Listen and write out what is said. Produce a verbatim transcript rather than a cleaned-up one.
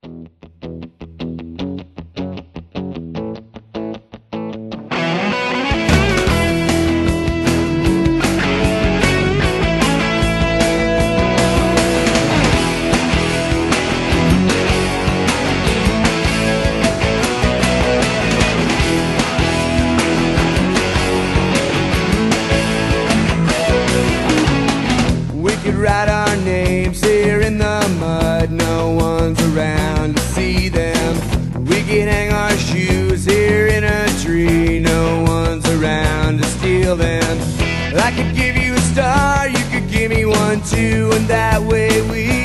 Write our names here in the mud, no one's around to see them. We could hang our shoes here in a tree, no one's around to steal them. I could give you a star, you could give me one too, and that way we